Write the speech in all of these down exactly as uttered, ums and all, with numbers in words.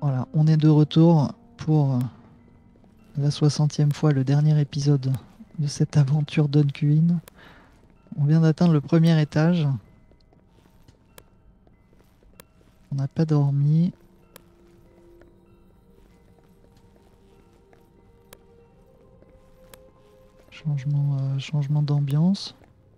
Voilà, on est de retour pour la soixantième fois, le dernier épisode de cette aventure d'Unqueen. On vient d'atteindre le premier étage. On n'a pas dormi. Changement, euh, changement d'ambiance.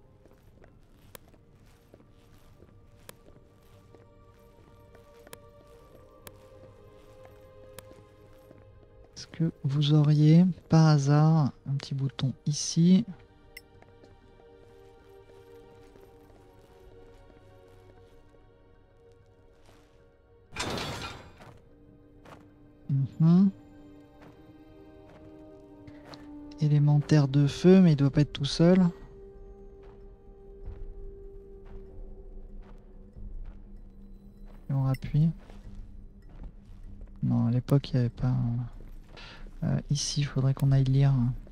Est-ce que vous auriez, par hasard, un petit bouton ici? Mmh. Élémentaire de feu, mais il doit pas être tout seul. Et on appuie. Non, à l'époque, il n'y avait pas... Euh, ici, il faudrait qu'on aille lire.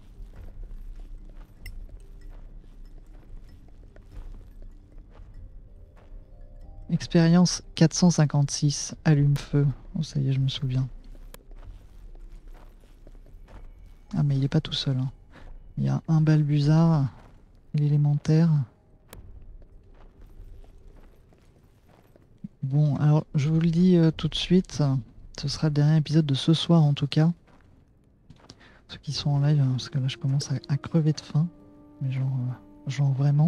Expérience quatre cent cinquante-six, allume-feu. Oh, ça y est, je me souviens. Ah, mais il est pas tout seul. Hein. Il y a un Balbuzard, l'élémentaire. Bon, alors je vous le dis euh, tout de suite, ce sera le dernier épisode de ce soir en tout cas. Ceux qui sont en live, hein, parce que là je commence à, à crever de faim. Mais genre, euh, genre vraiment.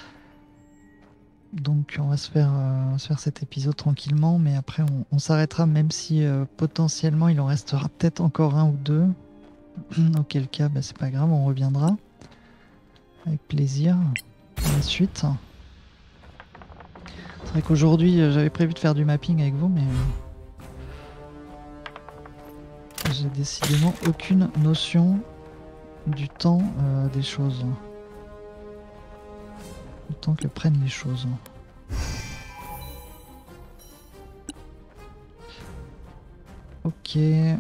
Donc on va se faire, euh, on va se faire cet épisode tranquillement, mais après on, on s'arrêtera même si euh, potentiellement il en restera peut-être encore un ou deux. Auquel cas, bah, c'est pas grave, on reviendra. Avec plaisir. À la suite. C'est vrai qu'aujourd'hui euh, j'avais prévu de faire du mapping avec vous, mais euh, j'ai décidément aucune notion du temps euh, des choses. Du temps que prennent les choses. Ok.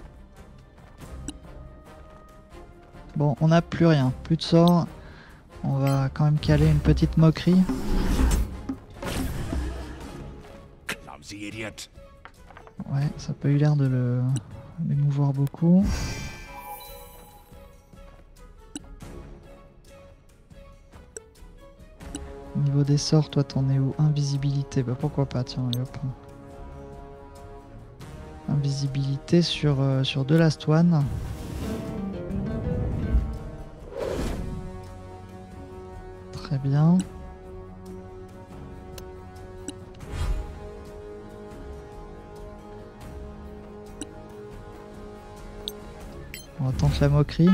Bon, on n'a plus rien, plus de sort. On va quand même caler une petite moquerie. Ouais, ça n'a pas eu l'air de le l'émouvoir beaucoup. Au niveau des sorts, toi t'en es où? Invisibilité, bah pourquoi pas, tiens, allez, hop. Invisibilité sur, euh, sur The Last One. Très bien. On va tenter la moquerie.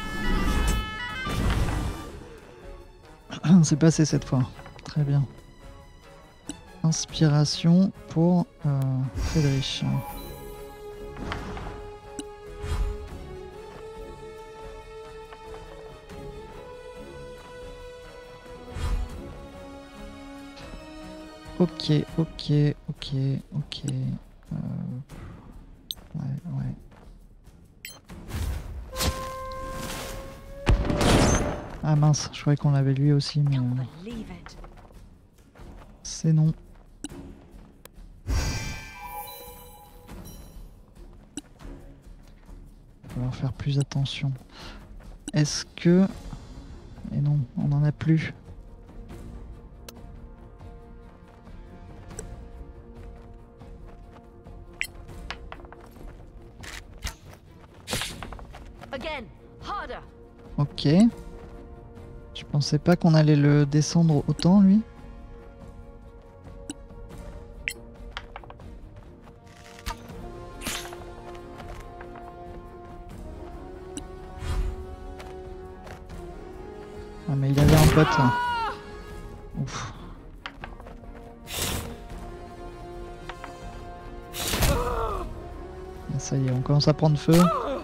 C'est passé cette fois. Très bien. Inspiration pour euh, Friedrich. Ok, ok, ok, ok. Euh... Ouais, ouais. Ah mince, je croyais qu'on l'avait lui aussi, mais... Euh... C'est non. Il va falloir faire plus attention. Est-ce que... Et non, on n'en a plus. Ok. Je pensais pas qu'on allait le descendre autant, lui. Ah mais il avait un pote. Ouf. Ah, ça y est, on commence à prendre feu.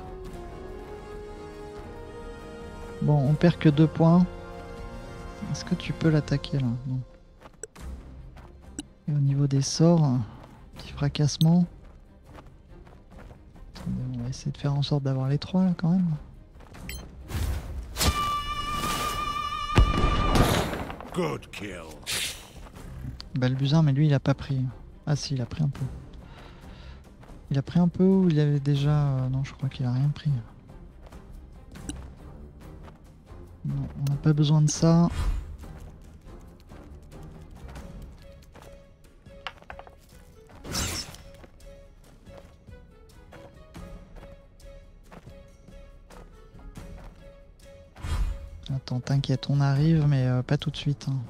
Bon, on perd que deux points. Est-ce que tu peux l'attaquer là? Non. Et au niveau des sorts, petit fracassement. Attendez, on va essayer de faire en sorte d'avoir les trois là quand même. Good kill. Balbuzin, mais lui il a pas pris. Ah si, il a pris un peu. Il a pris un peu ou il avait déjà... euh, non, je crois qu'il a rien pris. Non, on n'a pas besoin de ça. Attends, t'inquiète, on arrive, mais euh, pas tout de suite. Hein.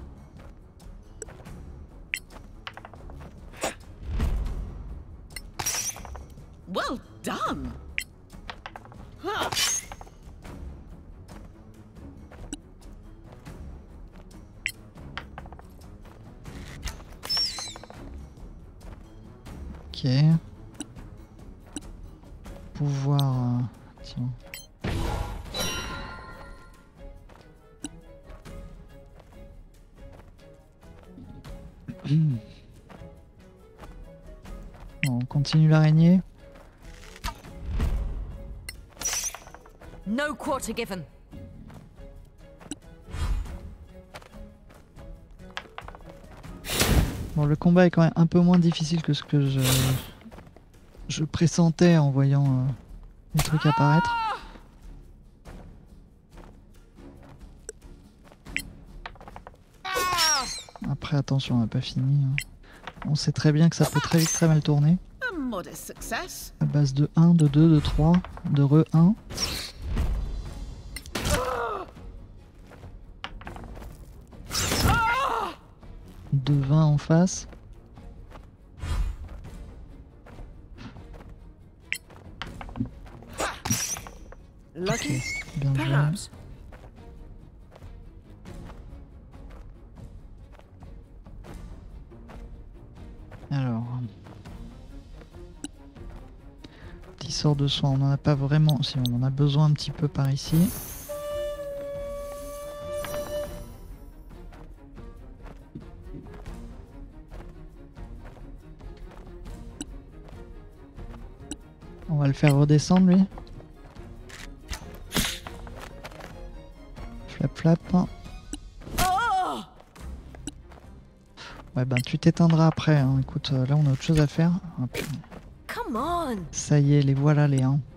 Well done. Huh. Ok. Pouvoir... euh, Tiens. Bon, on continue l'araignée. No quarter given. Bon, le combat est quand même un peu moins difficile que ce que je, je pressentais en voyant euh, les trucs apparaître. Après, attention, on n'a pas fini. Hein. On sait très bien que ça peut très vite très mal tourner. A modest success. À base de un, de deux, de trois, de re un. De vingt en face. Lucky, Bien joué. perhaps. Alors. Petit sort de soin, on n'en a pas vraiment. Si on en a besoin un petit peu par ici. On va le faire redescendre lui. Flap flap. Oh! Ouais ben tu t'éteindras après. Hein. Écoute, euh, là on a autre chose à faire. Hop. Come on. Ça y est, les voilà les uns.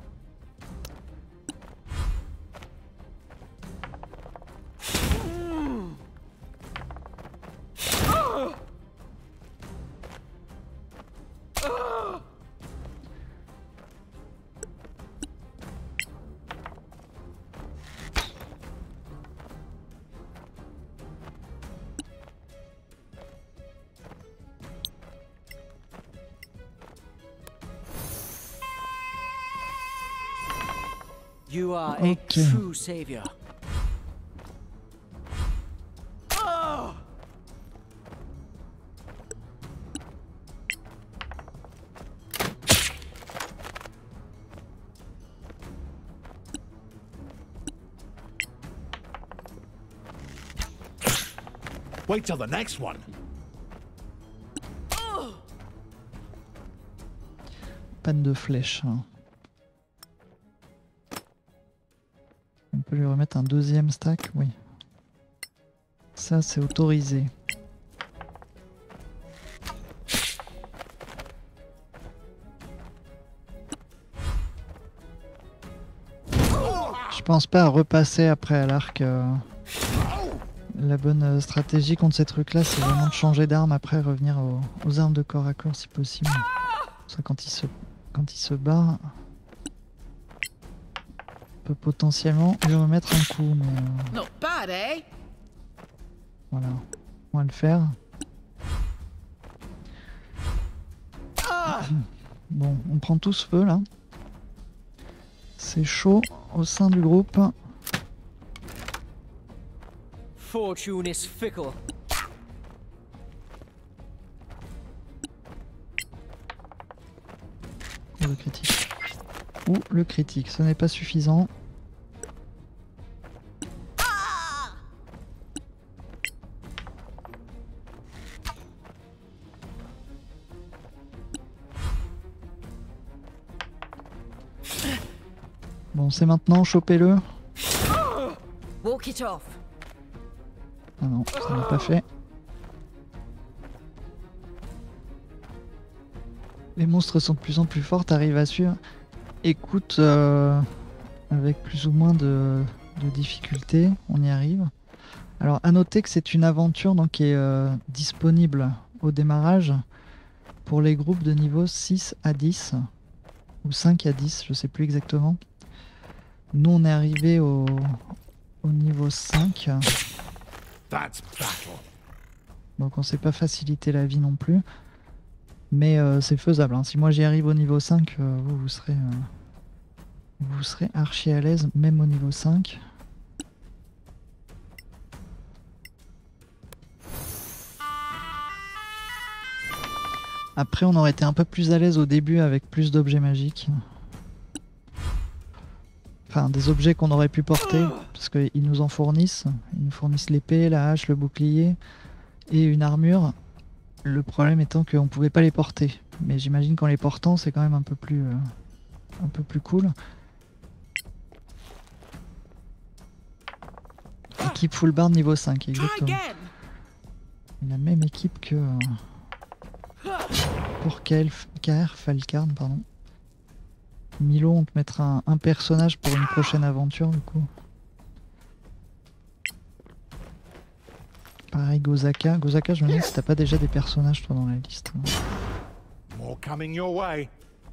You are Okay. a true savior. Wait till the next one. Panne de flèche. Hein. On peut lui remettre un deuxième stack, oui. Ça c'est autorisé. Je pense pas à repasser après à l'arc. Euh... La bonne stratégie contre ces trucs là c'est vraiment de changer d'arme après revenir aux, aux armes de corps à corps si possible. Ça quand il se, quand il se barre, on peut potentiellement lui remettre un coup mais euh, Not bad, eh? voilà, on va le faire. Bon, on prend tous feu là. C'est chaud au sein du groupe. Fortune is fickle. Ou le critique. Ou le critique, ce n'est pas suffisant. Bon, c'est maintenant, chopez-le. Walk it off. Ah non, ça n'a pas fait. Les monstres sont de plus en plus forts, t'arrives à suivre. Écoute, euh, avec plus ou moins de, de difficulté, on y arrive. Alors à noter que c'est une aventure donc, qui est euh, disponible au démarrage pour les groupes de niveau six à dix ou cinq à dix, je sais plus exactement. Nous on est arrivé au, au niveau cinq, That's battle. donc on s'est pas facilité la vie non plus. Mais euh, c'est faisable, hein. Si moi j'y arrive au niveau cinq, euh, vous, vous serez euh, vous serez archi à l'aise même au niveau cinq. Après on aurait été un peu plus à l'aise au début avec plus d'objets magiques. Enfin des objets qu'on aurait pu porter, parce qu'ils nous en fournissent. Ils nous fournissent l'épée, la hache, le bouclier et une armure. Le problème étant qu'on pouvait pas les porter. Mais j'imagine qu'en les portant c'est quand même un peu plus euh, un peu plus cool. Équipe full bar niveau cinq, Try exactement. again. La même équipe que euh, pour K R Falcarn, pardon. Milo, on te mettra un, un personnage pour une prochaine aventure du coup. Pareil Gozaka. Gozaka, je me demande si t'as pas déjà des personnages toi dans la liste. More coming your way.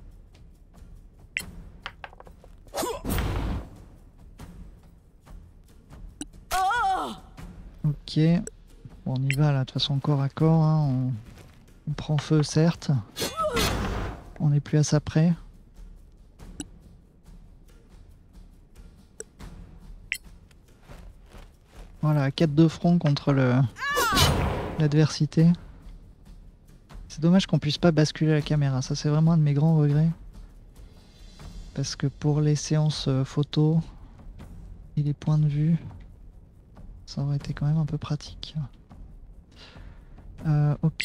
Ok. Bon, on y va là, de toute façon corps à corps. Hein. On... on prend feu certes. On n'est plus à ça près. Voilà, quatre de front contre le l'adversité. C'est dommage qu'on puisse pas basculer la caméra, ça c'est vraiment un de mes grands regrets. Parce que pour les séances euh, photos et les points de vue, ça aurait été quand même un peu pratique. Euh, ok.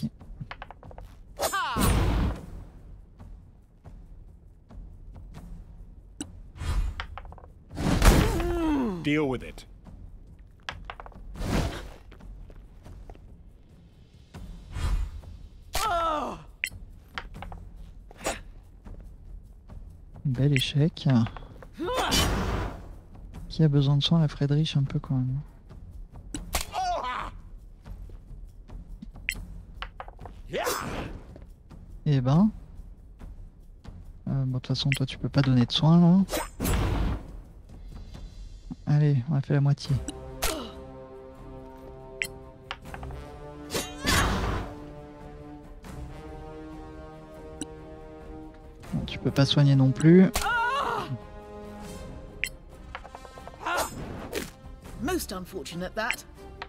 Deal with it. Bel échec. Qui a besoin de soin, la Friedrich un peu quand même. Eh ben... Euh, bon, de toute façon, toi tu peux pas donner de soins là. Allez, on a fait la moitié. Bon, tu peux pas soigner non plus. Most unfortunate that.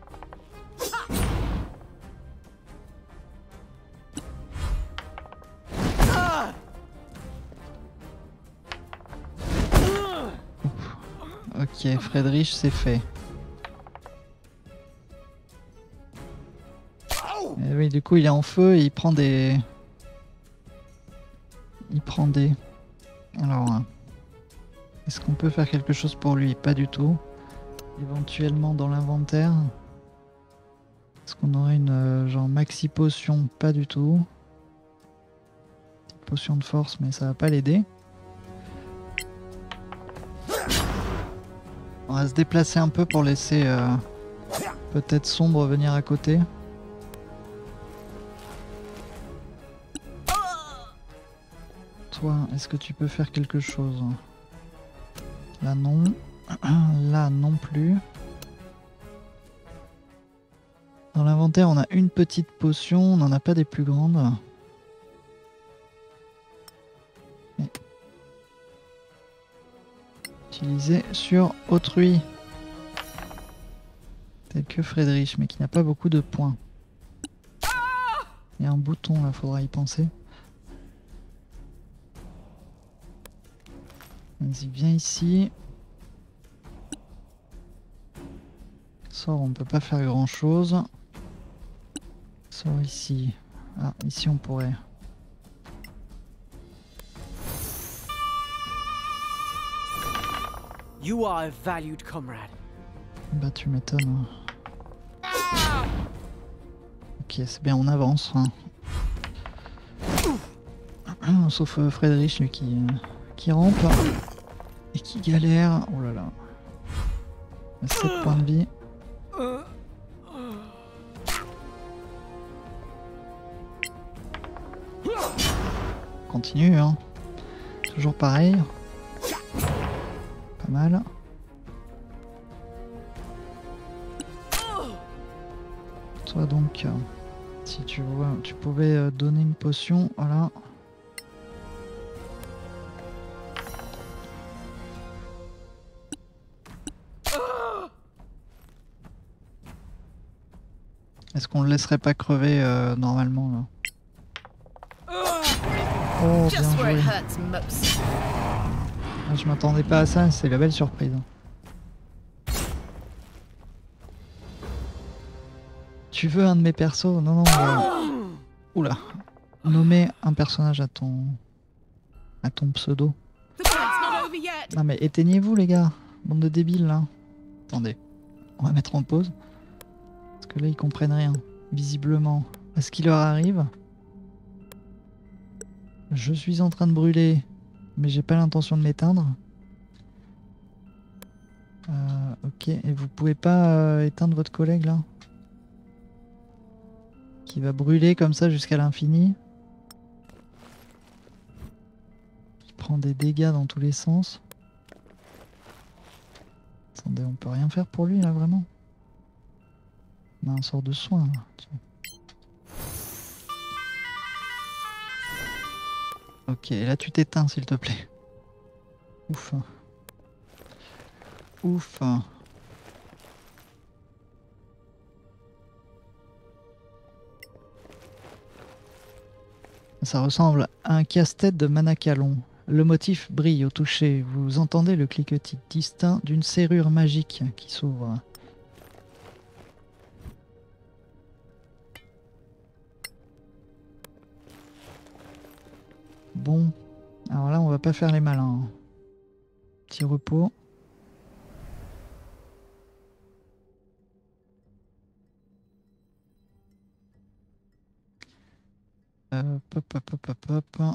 Ok, Friedrich, c'est fait. Et oui, du coup, il est en feu et il prend des... Il prend des... Alors... hein. Est-ce qu'on peut faire quelque chose pour lui? Pas du tout. Éventuellement dans l'inventaire. Est-ce qu'on aurait une euh, genre maxi potion? Pas du tout. Potion de force, mais ça va pas l'aider. On va se déplacer un peu pour laisser euh, peut-être Sombre venir à côté. Toi, est-ce que tu peux faire quelque chose? Là non. Là non plus. Dans l'inventaire, on a une petite potion, on n'en a pas des plus grandes. Mais... utilisé sur autrui. Tel que Friedrich, mais qui n'a pas beaucoup de points. Il y a un bouton là, faudra y penser. Vas-y, viens ici. Sort, on peut pas faire grand chose. Sort ici. Ah, ici on pourrait. You are a valued comrade. Bah tu m'étonnes. Ok, c'est bien, on avance. Hein. Sauf euh, Friedrich, lui, qui, euh, qui rampe et qui galère. Oh là là. sept points de vie. Continue, hein. Toujours pareil. Pas mal. Toi donc, euh, si tu vois, tu pouvais euh, donner une potion, voilà. Est-ce qu'on le laisserait pas crever euh, normalement là? Oh, bien Just where joué. it hurts most. Ah, je m'attendais pas à ça, c'est la belle surprise. Tu veux un de mes persos? Non, non. Euh... Oula. Nommer un personnage à ton à ton pseudo. The fight's not over yet. Non mais éteignez-vous les gars, bande de débiles là. Attendez, on va mettre en pause. Parce que là ils comprennent rien, visiblement. À ce qui leur arrive. Je suis en train de brûler, mais j'ai pas l'intention de m'éteindre. Euh, ok, et vous pouvez pas euh, éteindre votre collègue là? Qui va brûler comme ça jusqu'à l'infini. Qui prend des dégâts dans tous les sens. Attendez, on peut rien faire pour lui là vraiment? On a un sort de soin là. Tiens. Ok, là tu t'éteins s'il te plaît. Ouf. Ouf. Ça ressemble à un casse-tête de Manacalon. Le motif brille au toucher. Vous entendez le cliquetis distinct d'une serrure magique qui s'ouvre. Bon, alors là on va pas faire les malins. Petit repos. Euh, hop, hop, hop, hop, hop.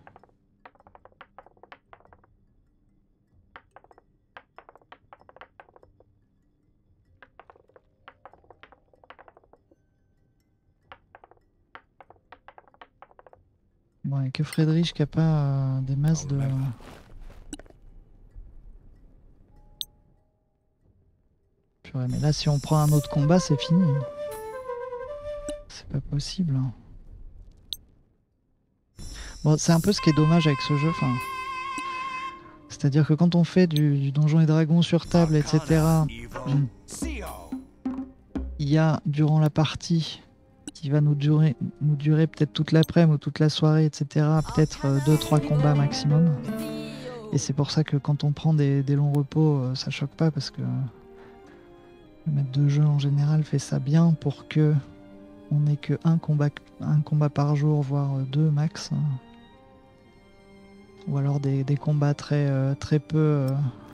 Bon, et que Friedrich qui a pas euh, des masses de... Purée, mais là si on prend un autre combat c'est fini. C'est pas possible. Bon, c'est un peu ce qui est dommage avec ce jeu. Enfin, c'est-à-dire que quand on fait du, du Donjons et Dragons sur table, et cetera, il y a durant la partie qui va nous durer, nous durer peut-être toute l'après-midi ou toute la soirée, et cetera, peut-être deux trois combats maximum. Et c'est pour ça que quand on prend des, des longs repos, ça choque pas parce que le maître de jeu en général fait ça bien pour que on n'ait que un combat, un combat par jour, voire deux max. Ou alors des, des combats très, euh, très peu euh,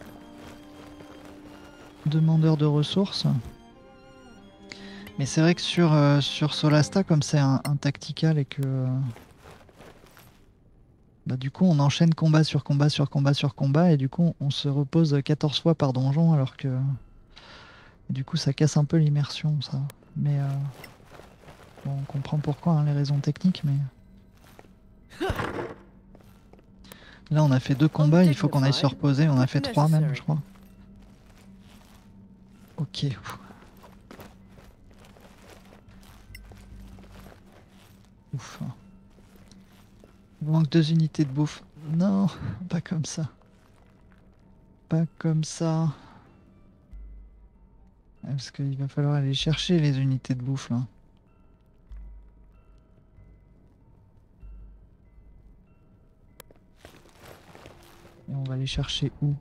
demandeurs de ressources. Mais c'est vrai que sur, euh, sur Solasta, comme c'est un, un tactical et que... Euh, bah, du coup on enchaîne combat sur combat sur combat sur combat et du coup on se repose quatorze fois par donjon alors que... Du coup ça casse un peu l'immersion ça. Mais... Euh, bon, on comprend pourquoi, hein, les raisons techniques, mais... Là on a fait deux combats, il faut qu'on aille se reposer, on a fait trois même je crois. Ok. Ouf. Il manque deux unités de bouffe. Non, pas comme ça. Pas comme ça. Parce qu'il va falloir aller chercher les unités de bouffe là. Et on va les chercher où?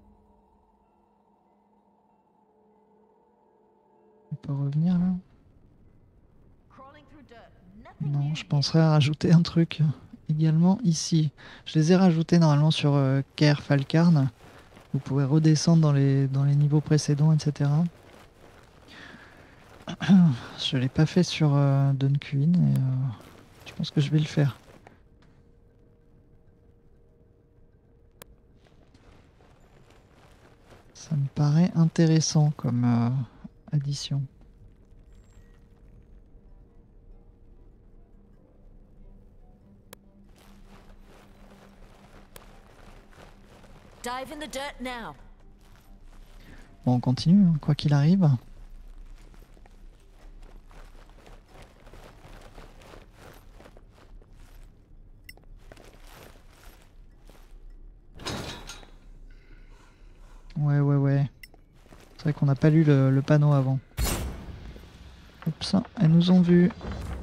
On peut revenir là? Non, je penserais à rajouter un truc également ici. Je les ai rajoutés normalement sur euh, Caer Falcarn. Vous pouvez redescendre dans les, dans les niveaux précédents, et cetera. Je l'ai pas fait sur euh, Dunquin et euh, je pense que je vais le faire. paraît intéressant comme euh, addition. Dive in the dirt now. Bon, on continue, hein, quoi qu'il arrive. Ouais, ouais, ouais. C'est vrai qu'on n'a pas lu le, le panneau avant. Oups, elles nous ont vus.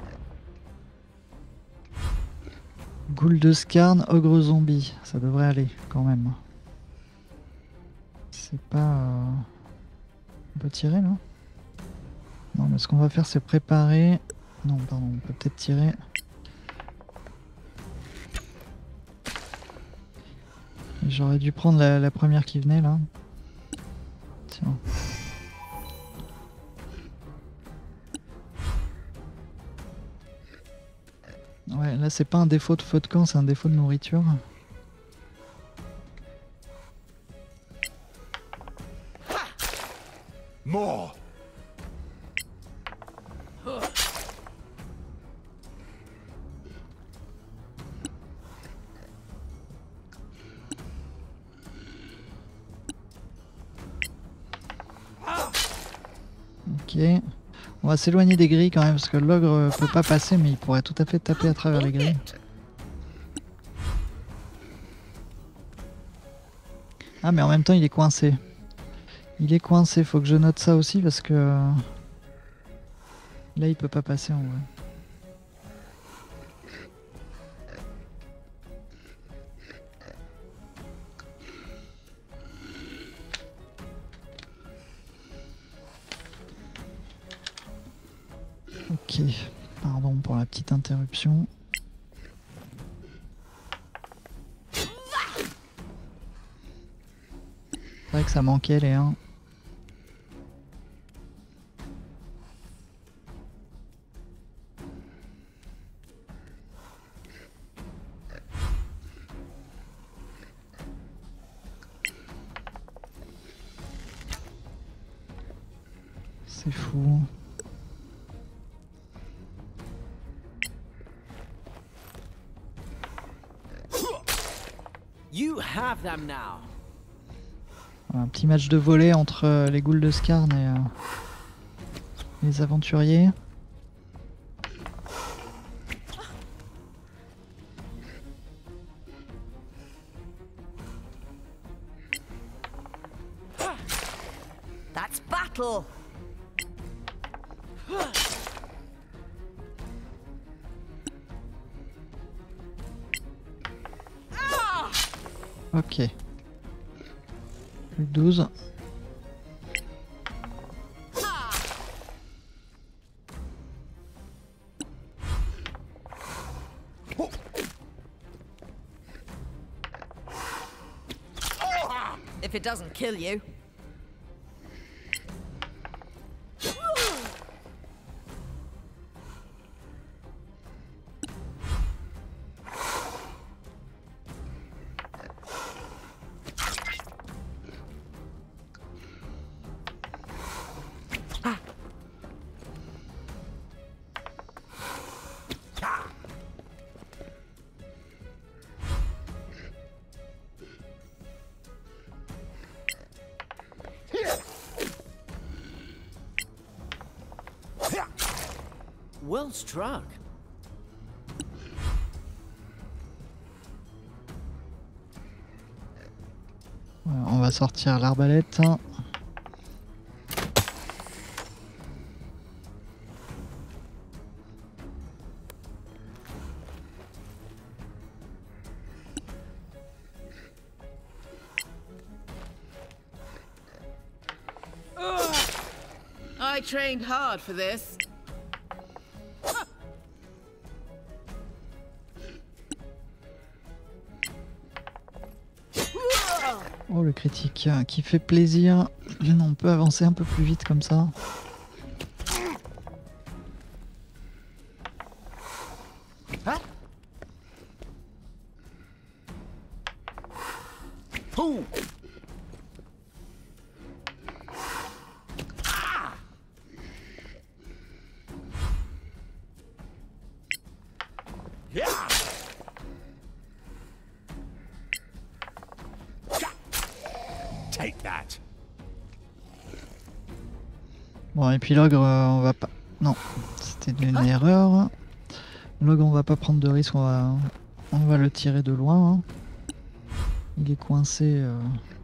Goule de Scarn, ogre zombie. Ça devrait aller quand même. C'est pas... Euh... On peut tirer là? Non, mais ce qu'on va faire c'est préparer... Non, pardon, on peut peut-être tirer. J'aurais dû prendre la, la première qui venait là. Tiens. Ouais, là c'est pas un défaut de feu de camp, c'est un défaut de nourriture. More! Ok. On va s'éloigner des grilles quand même parce que l'ogre peut pas passer mais il pourrait tout à fait taper à travers les grilles. Ah mais en même temps il est coincé. Il est coincé, faut que je note ça aussi parce que là il peut pas passer en vrai. Ok, pardon pour la petite interruption. C'est vrai que ça manquait les uns. C'est fou. You have them now. Voilà, un petit match de volley entre euh, les Ghouls de Scarn et euh, les aventuriers. That's battle. Ok. Plus que douze. If it doesn't kill you. Well struck. Voilà, on va sortir l'arbalète. I trained hard for this. Oh le critique euh, qui fait plaisir. On peut avancer un peu plus vite comme ça. Huh? Ooh. Take that. Bon, et puis l'ogre, euh, on va pas... Non, c'était une erreur. L'ogre, on va pas prendre de risque, on va, on va le tirer de loin. Hein. Il est coincé. Euh...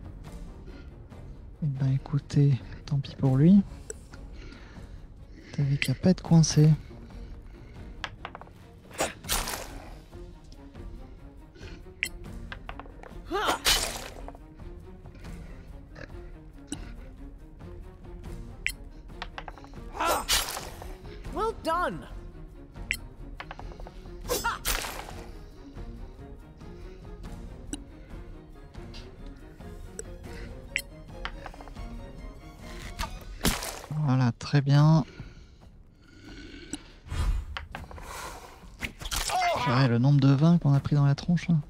Eh ben écoutez, tant pis pour lui. T'as vu qu'il n'y a pas à être coincé. Well done. Voilà, très bien. Purée, le nombre de vins qu'on a pris dans la tronche. Hein.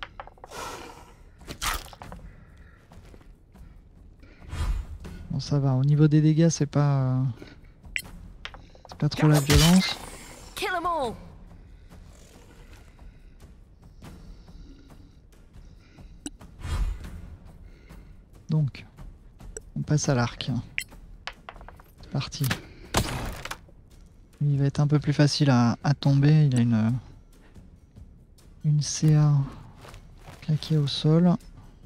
Bon, ça va. Au niveau des dégâts, c'est pas... Euh... C'est pas trop la violence. Kill 'em all. Donc, on passe à l'arc. C'est parti. Il va être un peu plus facile à, à tomber. Il a une, une C A claquée au sol.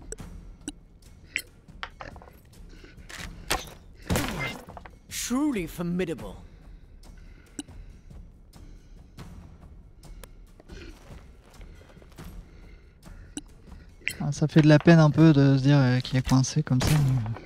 Truly formidable. Ah, ça fait de la peine un peu de se dire euh, qu'il est coincé comme ça. Mais...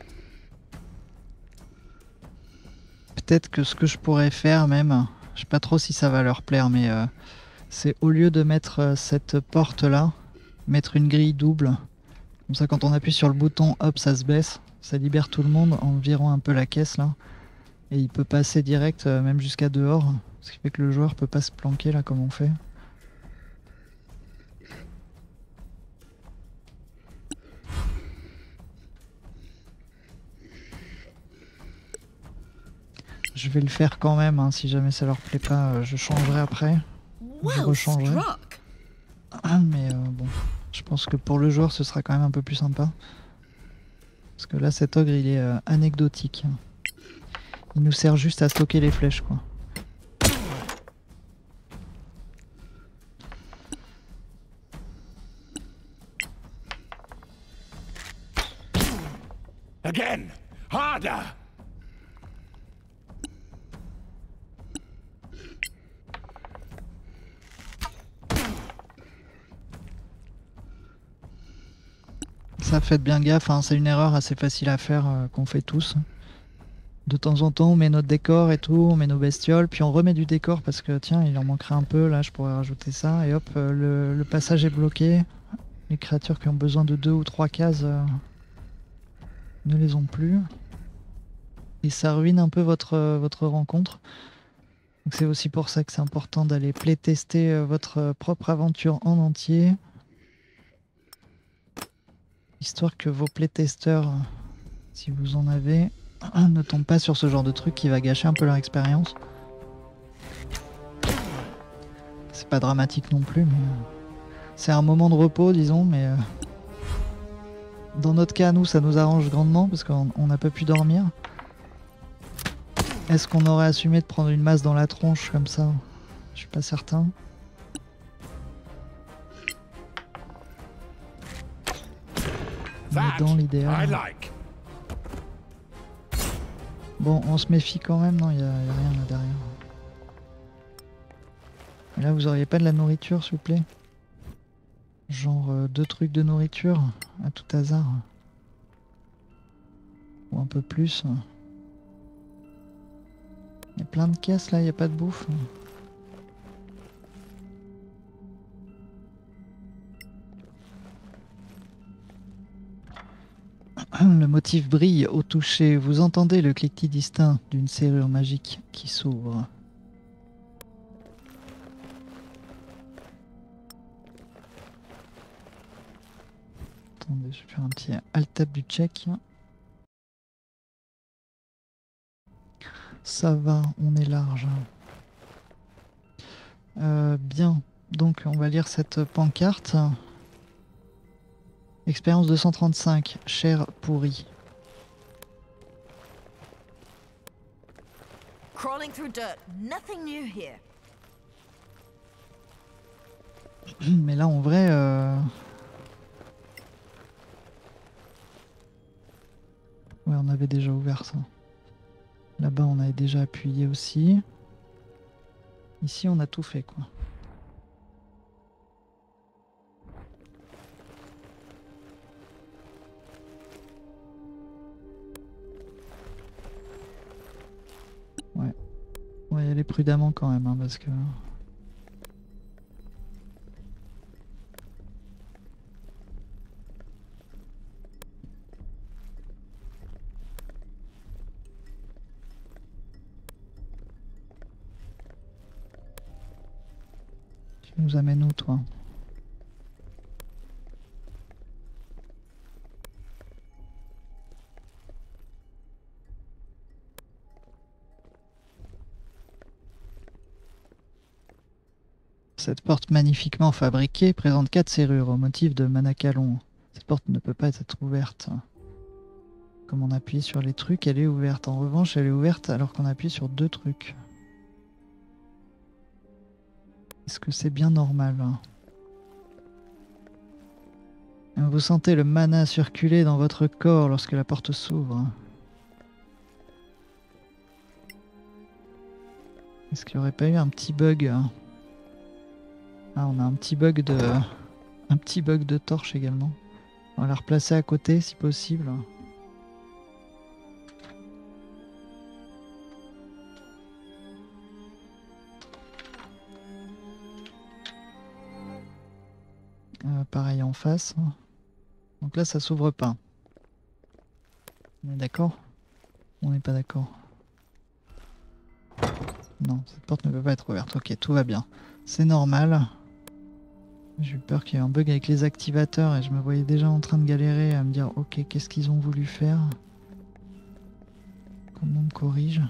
Peut-être que ce que je pourrais faire même, je sais pas trop si ça va leur plaire, mais euh, c'est au lieu de mettre euh, cette porte là, mettre une grille double. Comme ça quand on appuie sur le bouton, hop, ça se baisse. Ça libère tout le monde en virant un peu la caisse là. Et il peut passer direct euh, même jusqu'à dehors. Ce qui fait que le joueur peut pas se planquer là comme on fait. Je vais le faire quand même, hein, si jamais ça leur plaît pas, euh, je changerai après. Je Well rechangerai. struck. Mais euh, bon, je pense que pour le joueur ce sera quand même un peu plus sympa. Parce que là cet ogre il est euh, anecdotique. Il nous sert juste à stocker les flèches quoi. Again! Harder! Ça, faites bien gaffe, hein, c'est une erreur assez facile à faire euh, qu'on fait tous. De temps en temps on met notre décor et tout, on met nos bestioles, puis on remet du décor parce que tiens il en manquerait un peu, là je pourrais rajouter ça, et hop euh, le, le passage est bloqué. Les créatures qui ont besoin de deux ou trois cases euh, ne les ont plus. Et ça ruine un peu votre, euh, votre rencontre. Donc c'est aussi pour ça que c'est important d'aller playtester euh, votre propre aventure en entier. Histoire que vos playtesters, euh, si vous en avez, ne tombent pas sur ce genre de truc qui va gâcher un peu leur expérience. C'est pas dramatique non plus, mais euh, c'est un moment de repos, disons, mais euh, dans notre cas, nous, ça nous arrange grandement parce qu'on n'a pas pu dormir. Est-ce qu'on aurait assumé de prendre une masse dans la tronche comme ça? Je suis pas certain. Mais That dans I l'idéal... like. Bon, on se méfie quand même, non, il n'y a, y a rien là derrière. Et là, vous auriez pas de la nourriture, s'il vous plaît? Genre euh, deux trucs de nourriture, à tout hasard. Ou un peu plus. Il y a plein de caisses là, il n'y a pas de bouffe. Le motif brille au toucher. Vous entendez le cliquetis distinct d'une serrure magique qui s'ouvre. Attendez, je vais faire un petit alt-tab du check. Ça va, on est large. Euh, bien, donc on va lire cette pancarte. Expérience deux cent trente-cinq, chair pourrie. Crawling through dirt. Nothing new here. Mais là, en vrai... Euh... Ouais, on avait déjà ouvert ça. Là-bas, on avait déjà appuyé aussi. Ici, on a tout fait, quoi. Ouais. On va y aller prudemment quand même, hein, parce que... Tu nous amènes où, toi? Cette porte magnifiquement fabriquée présente quatre serrures au motif de Manacalon. Cette porte ne peut pas être ouverte. Comme on appuie sur les trucs, elle est ouverte. En revanche, elle est ouverte alors qu'on appuie sur deux trucs. Est-ce que c'est bien normal? Vous sentez le mana circuler dans votre corps lorsque la porte s'ouvre. Est-ce qu'il n'y aurait pas eu un petit bug? Ah, on a un petit bug de... un petit bug de torche également. On va la replacer à côté si possible. Euh, pareil en face. Donc là, ça s'ouvre pas. On est d'accord? On n'est pas d'accord. Non, cette porte ne peut pas être ouverte. Ok, tout va bien. C'est normal. J'ai eu peur qu'il y ait un bug avec les activateurs et je me voyais déjà en train de galérer à me dire ok, qu'est-ce qu'ils ont voulu faire? Comment on me corrige?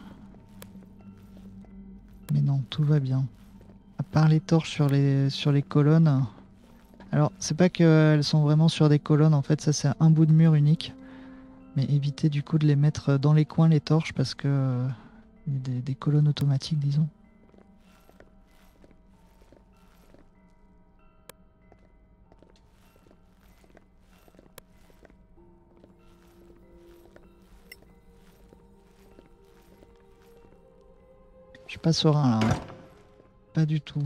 Mais non, tout va bien. À part les torches sur les, sur les colonnes. Alors, c'est pas qu'elles sont vraiment sur des colonnes, en fait, ça c'est un bout de mur unique. Mais évitez du coup de les mettre dans les coins, les torches, parce que... Euh, il y a des, des colonnes automatiques, disons. Je suis pas serein là, ouais. Pas du tout.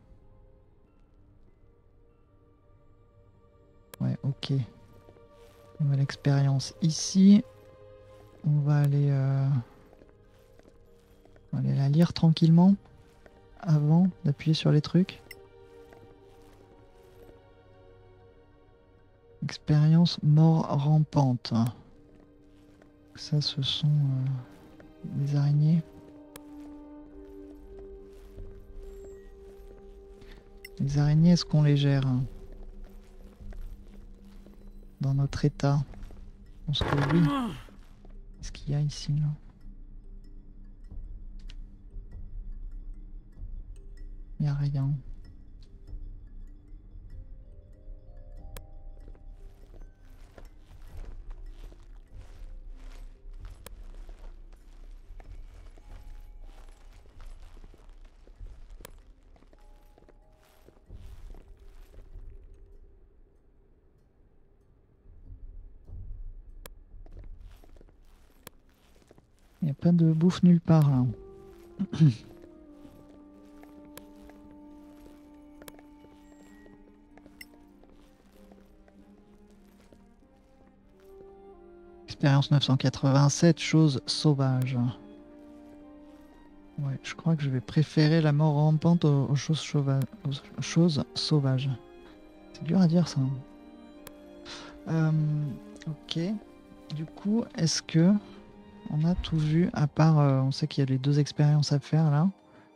Ouais, ok. Nouvelle expérience ici. On va aller, euh... on va aller la lire tranquillement avant d'appuyer sur les trucs. Expérience mort rampante. Ça, ce sont euh, des araignées. Les araignées, est-ce qu'on les gère dans notre état? Je pense que oui. Qu'est-ce qu'il y a ici là? Il n'y a rien. Il n'y a pas de bouffe nulle part là. Expérience neuf cent quatre-vingt-sept, chose sauvage. Ouais, je crois que je vais préférer la mort rampante aux, aux, choses, chauva... aux choses sauvages. C'est dur à dire ça. Euh, ok. Du coup, est-ce que on a tout vu à part, euh, on sait qu'il y a les deux expériences à faire là.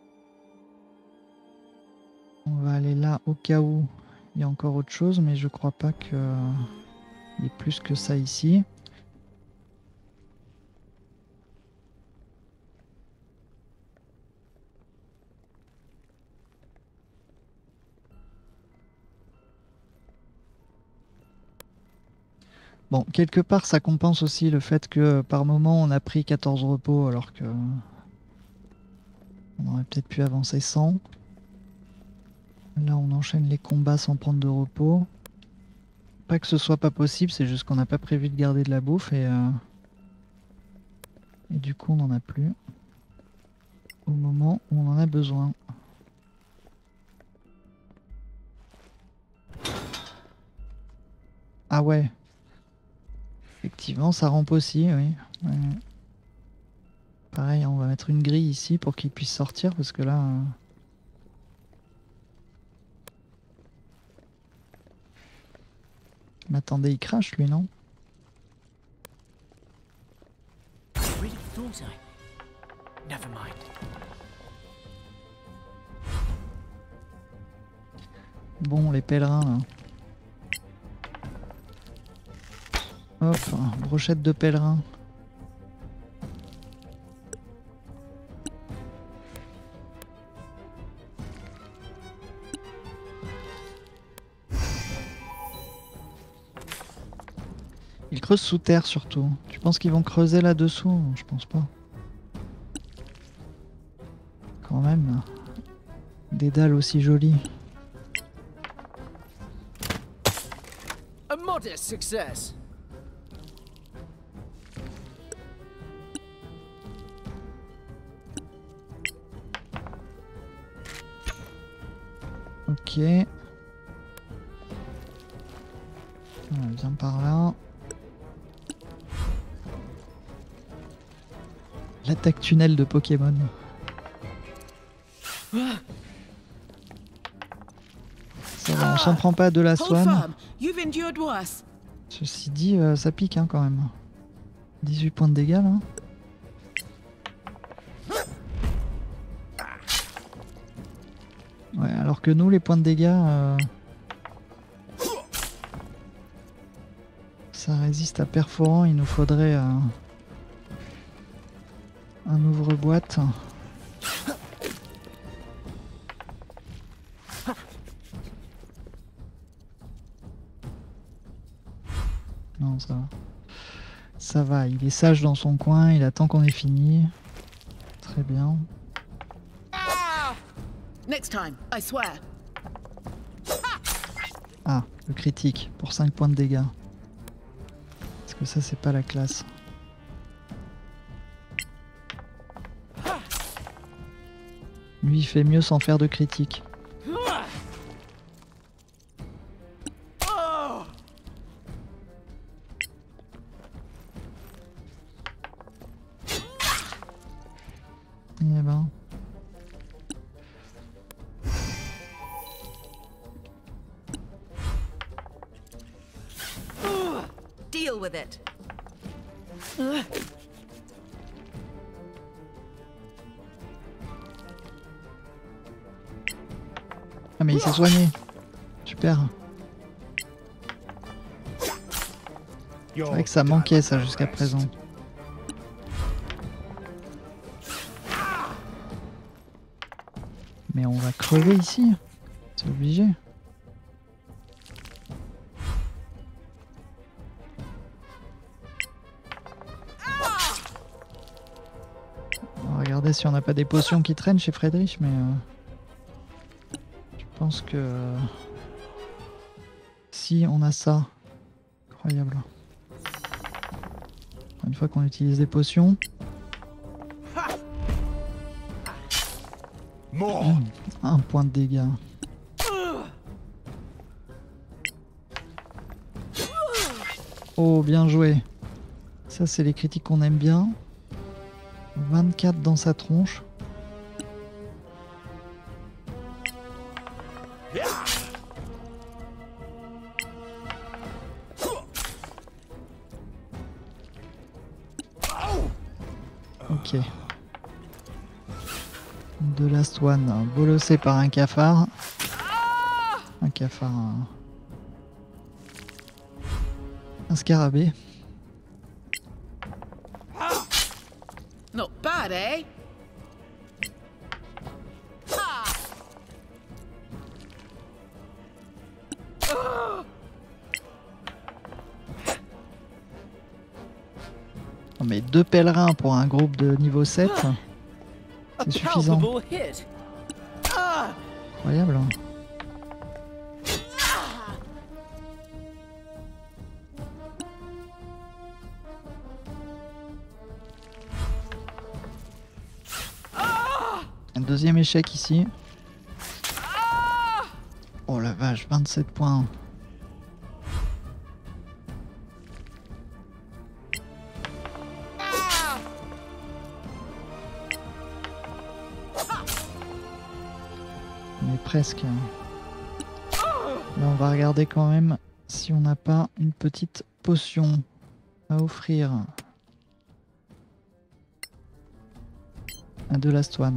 On va aller là au cas où il y a encore autre chose, mais je crois pas qu'il y ait plus que ça ici. Bon, quelque part, ça compense aussi le fait que par moment on a pris quatorze repos alors que On aurait peut-être pu avancer sans. Là, on enchaîne les combats sans prendre de repos. Pas que ce soit pas possible, c'est juste qu'on n'a pas prévu de garder de la bouffe et... Euh... Et du coup, on n'en a plus. Au moment où on en a besoin. Ah ouais. Effectivement, ça rampe aussi, oui. Ouais. Pareil, on va mettre une grille ici pour qu'il puisse sortir parce que là... Euh... Mais attendez, il crache lui, non? Really thought I. Never mind. Bon, les pèlerins là. Hop, brochette de pèlerins. Ils creusent sous terre surtout. Tu penses qu'ils vont creuser là-dessous? Je pense pas. Quand même. Des dalles aussi jolies. A modest success. Ok. On vient par là. L'attaque tunnel de Pokémon. Ça va, on s'en prend pas de la Hold swan. firm. You've endured worse. Ceci dit, euh, ça pique hein, quand même. dix-huit points de dégâts là. Ouais, alors que nous, les points de dégâts, euh, ça résiste à perforant. Il nous faudrait euh, un ouvre-boîte. Non, ça va. Ça va, il est sage dans son coin, il attend qu'on ait fini. Très bien. Next time, I swear. Ah, le critique pour cinq points de dégâts. Parce que ça, c'est pas la classe. Lui, il fait mieux sans faire de critique. Eh ben. Deal with it. Ah mais il s'est soigné. Super. C'est vrai que ça manquait ça jusqu'à présent. Mais on va crever ici. C'est obligé. On va regarder si on n'a pas des potions qui traînent chez Friedrich, mais euh, je pense que euh, si on a ça, incroyable. Une fois qu'on utilise des potions. More. Un point de dégâts. Oh, bien joué. Ça, c'est les critiques qu'on aime bien. vingt-quatre dans sa tronche. Ok. De la swan bolossée par un cafard. Un cafard. Un, un scarabée. Not bad, eh? Non mais deux pèlerins pour un groupe de niveau sept. C'est suffisant. Palpable hit. Ah! Incroyable. Hein. Un deuxième échec ici. Oh la vache, vingt-sept points. On est presque. Là, on va regarder quand même si on n'a pas une petite potion à offrir à The Last One.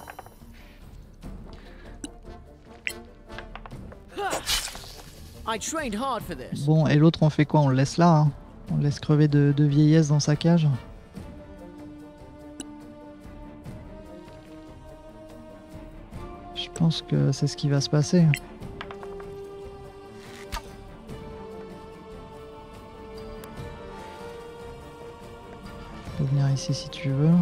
I trained hard for this. Bon, et l'autre, on fait quoi? On le laisse là, hein. On le laisse crever de, de vieillesse dans sa cage. Je pense que c'est ce qui va se passer. Tu peux venir ici si tu veux.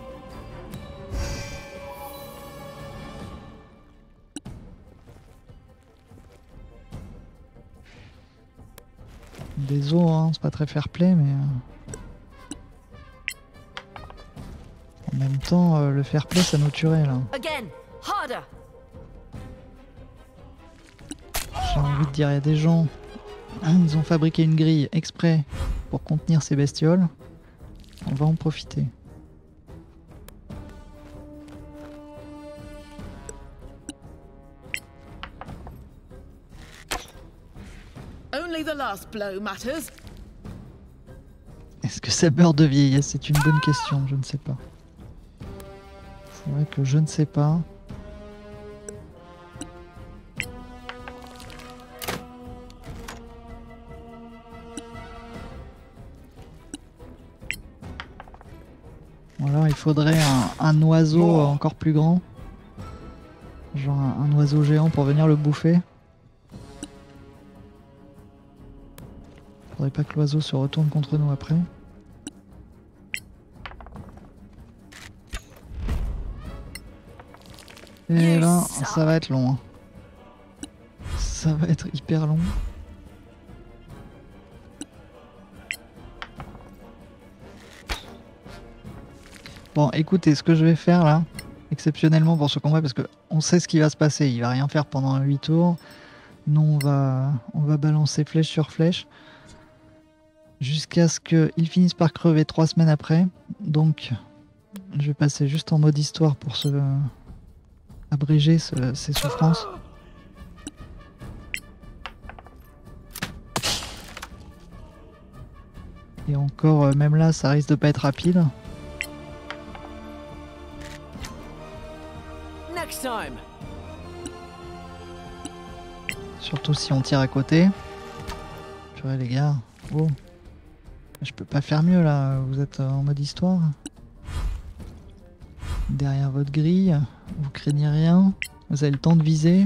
Des os, hein, c'est pas très fair play, mais euh... en même temps, euh, le fair play ça nous tuerait là. Again, harder. J'ai envie de dire, il y a des gens, ils ont fabriqué une grille exprès pour contenir ces bestioles. On va en profiter. Only the last blow matters. Est-ce que ça meurt de vieillesse? C'est une bonne question, je ne sais pas. C'est vrai que je ne sais pas. Ou alors il faudrait un, un oiseau encore plus grand. Genre un, un oiseau géant pour venir le bouffer. Faudrait pas que l'oiseau se retourne contre nous après. Et là, ça va être long. Hein. Ça va être hyper long. Bon, écoutez, ce que je vais faire là, exceptionnellement pour ce combat, parce que on sait ce qui va se passer. Il va rien faire pendant huit tours. Nous, on va, on va balancer flèche sur flèche. Jusqu'à ce qu'ils finissent par crever trois semaines après. Donc, je vais passer juste en mode histoire pour se abréger ce, ces souffrances. Et encore, même là, ça risque de pas être rapide. Next time. Surtout si on tire à côté. Purée les gars. Oh. Je peux pas faire mieux là, vous êtes en mode histoire. Derrière votre grille, vous craignez rien, vous avez le temps de viser.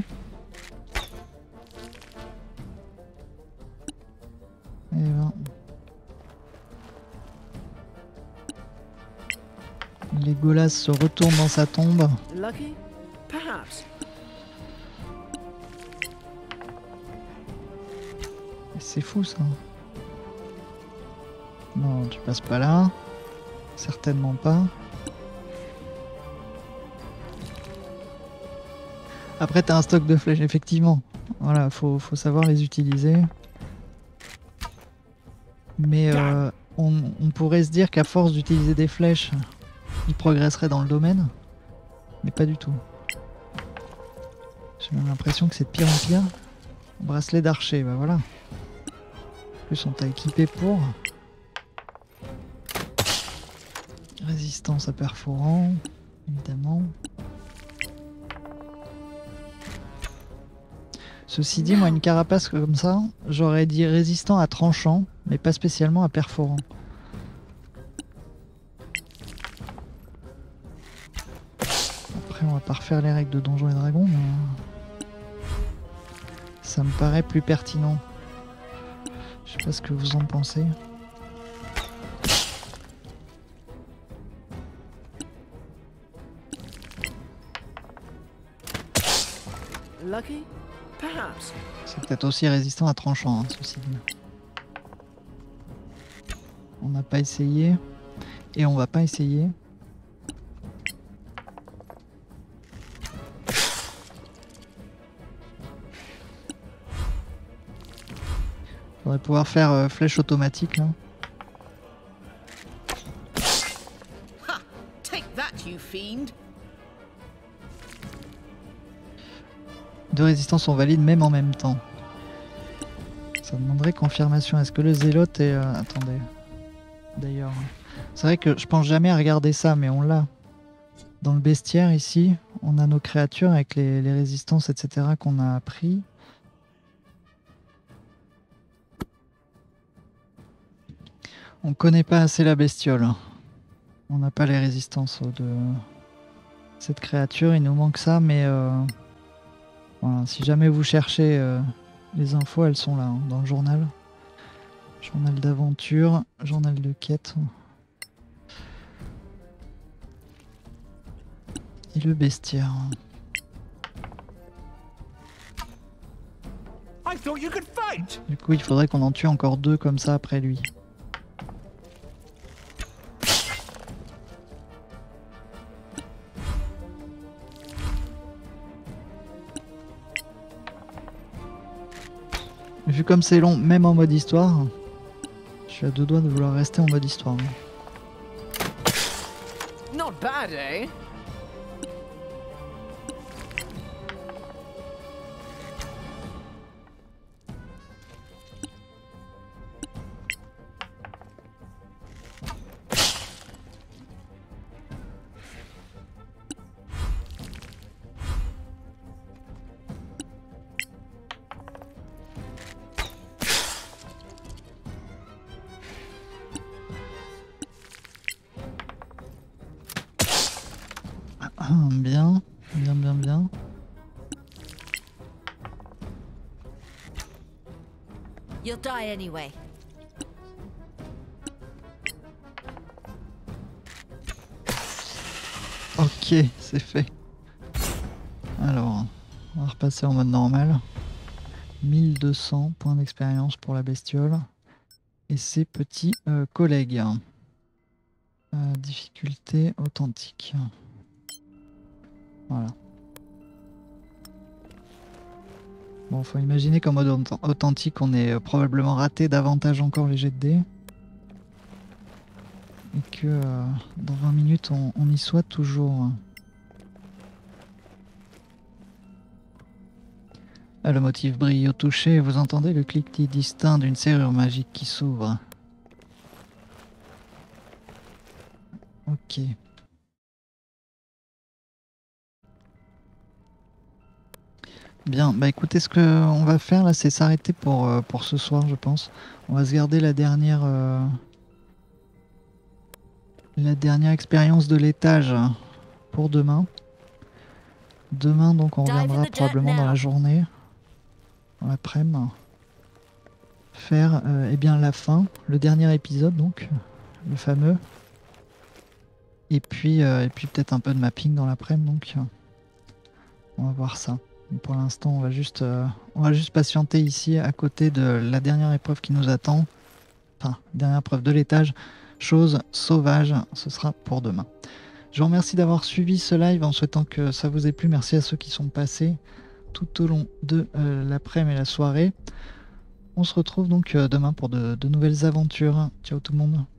Et ben. Legolas se retourne dans sa tombe. Lucky? Perhaps. C'est fou ça. Non, tu passes pas là. Certainement pas. Après, t'as un stock de flèches, effectivement. Voilà, faut, faut savoir les utiliser. Mais euh, on, on pourrait se dire qu'à force d'utiliser des flèches, il progresserait dans le domaine. Mais pas du tout. J'ai même l'impression que c'est de pire en pire. Bracelet d'archer, bah voilà. En plus, on t'a équipé pour. Résistance à perforant, évidemment. Ceci dit, moi, une carapace comme ça, j'aurais dit résistant à tranchant, mais pas spécialement à perforant. Après, on va pas refaire les règles de Donjons et Dragons, mais ça me paraît plus pertinent. Je sais pas ce que vous en pensez. lucky? Perhaps. C'est peut-être aussi résistant à tranchant, hein, ceci dit. On n'a pas essayé. Et on va pas essayer. Faudrait pouvoir faire euh, flèche automatique là. Ha! Take that, you fiend! Deux résistances sont valides même en même temps. Ça demanderait confirmation. Est-ce que le zélote est... Euh... Attendez. D'ailleurs. C'est vrai que je pense jamais à regarder ça, mais on l'a. Dans le bestiaire ici, on a nos créatures avec les, les résistances, et cetera qu'on a appris. On connaît pas assez la bestiole. On n'a pas les résistances de cette créature, il nous manque ça, mais euh... voilà, si jamais vous cherchez euh, les infos, elles sont là, hein, dans le journal. Journal d'aventure, journal de quête. Et le bestiaire. I thought you could fight. Du coup, il faudrait qu'on en tue encore deux comme ça après lui. Vu comme c'est long, même en mode histoire, je suis à deux doigts de vouloir rester en mode histoire. Not bad, eh? Bien, bien, bien, bien. You'll die anyway. Ok, c'est fait. Alors, on va repasser en mode normal. mille deux cents points d'expérience pour la bestiole. Et ses petits euh, collègues. Euh, difficulté authentique. Voilà. Bon, faut imaginer qu'en mode authentique, on est probablement raté davantage encore les jets de dés. Et que euh, dans vingt minutes, on, on y soit toujours. Ah, le motif brille au toucher, vous entendez le cliquetis distinct d'une serrure magique qui s'ouvre. Ok. Bien, bah écoutez, ce qu'on va faire là, c'est s'arrêter pour, euh, pour ce soir, je pense. On va se garder la dernière, euh, la dernière expérience de l'étage pour demain. Demain, donc, on reviendra probablement dans la journée, dans l'après-midi, faire euh, eh bien, la fin, le dernier épisode, donc, le fameux. Et puis, euh, et puis peut-être un peu de mapping dans l'après-midi, donc, on va voir ça. Pour l'instant, on va juste, euh, on va juste patienter ici à côté de la dernière épreuve qui nous attend. Enfin, dernière épreuve de l'étage. Chose sauvage, ce sera pour demain. Je vous remercie d'avoir suivi ce live en souhaitant que ça vous ait plu. Merci à ceux qui sont passés tout au long de euh, l'après-midi et la soirée. On se retrouve donc euh, demain pour de, de nouvelles aventures. Ciao tout le monde.